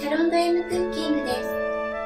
サロンド M クッキングです。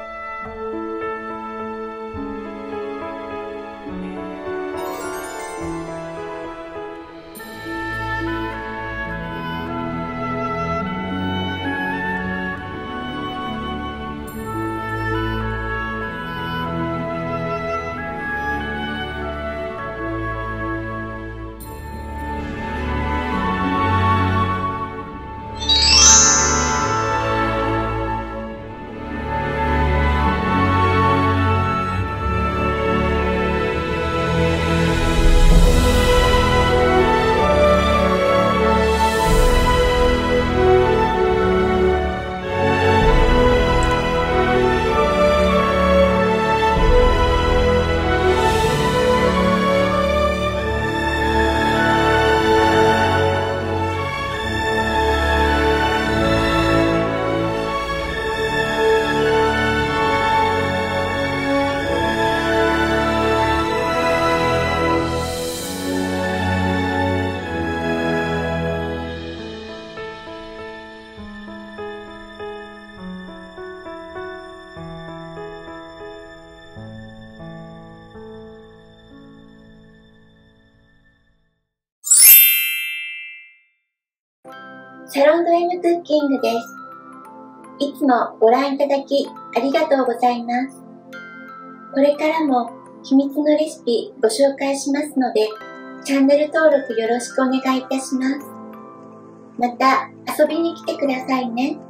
サロンド M クッキングです。いつもご覧いただきありがとうございます。これからも秘密のレシピご紹介しますので、チャンネル登録よろしくお願いいたします。また遊びに来てくださいね。